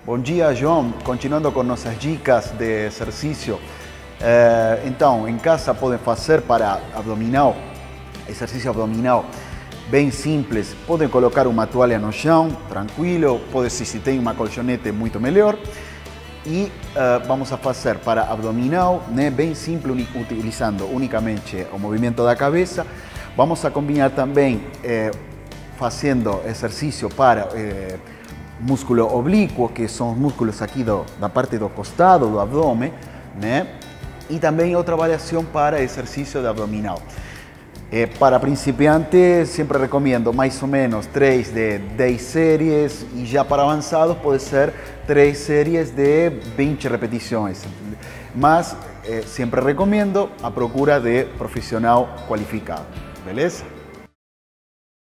Bom dia, João. Continuando com nossas dicas de exercício. Então, em casa podem fazer para abdominal, exercício abdominal bem simples. Podem colocar uma toalha no chão, tranquilo. Pode ser, se tem uma colchonete, muito melhor. E vamos a fazer para abdominal, né, bem simples, utilizando unicamente o movimento da cabeça. Vamos a combinar também fazendo exercício para músculo oblíquo, que são os músculos aqui da parte do costado do abdômen, né? E também outra variação para exercício de abdominal. Para principiantes, sempre recomendo mais ou menos 3 de 10 séries, e já para avançados pode ser 3 séries de 20 repetições. Mas sempre recomendo a procura de profissional qualificado, beleza?